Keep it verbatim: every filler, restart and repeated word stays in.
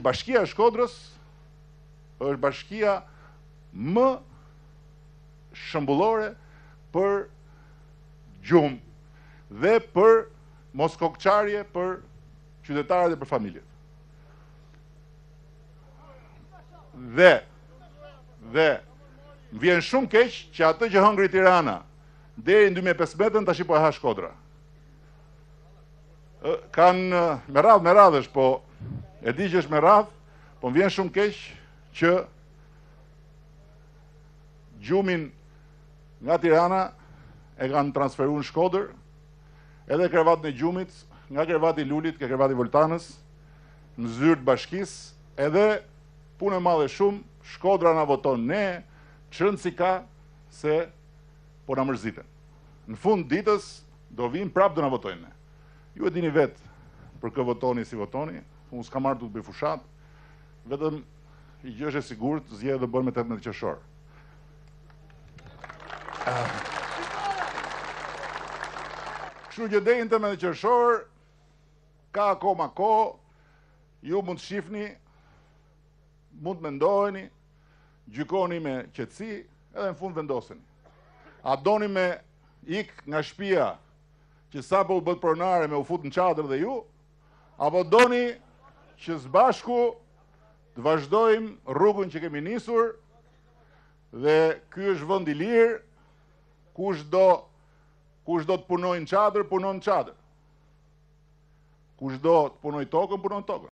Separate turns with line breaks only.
Bashkia e Shkodrës është bashkia më shëmbullore për gjumë dhe për mos kokçarje për qytetarët dhe për familjet. Dhe, dhe, më vjen shumë keq që atë që hëngri Tirana deri në dy mijë e pesëmbëdhjetë tash po e ha Shkodra. Kanë me radhë me radhësh, po e di që është me radhë, po më vjen shumë keq që gjumin nga Tirana e kanë transferuar në Shkodër, edhe krevatin e gjumit, nga krevati i Lulit ke krevati i Voltanës, në zyrë të bashkisë, edhe punë e madhe shumë, Shkodra na voton ne, çrënd si ka se po na mërziten. Në fund ditës do vinë prapë do na votojnë ne. Ju e dini vetë për kë votoni si votoni, unë s'kam marrë të bëj fushat, vetëm i gjë është e sigurt, zgjedhjet do bëhen me tetëmbëdhjetë qershor. Kështu që deri në tetëmbëdhjetë qershor ka akoma kohë, ju mund të shihni, mund të mendoheni, gjykoni me qetësi, edhe në fund vendoseni. A doni me ik nga shtëpia që sapo u bët pronare me u fut në çadër dhe ju, apo doni që së bashku të vazhdojmë rrugën që kemi nisur dhe ky është vend i lirë, kush do kush do të punojë në çadër, punon në çadër. Kush do të punojë tokën, punon tokën.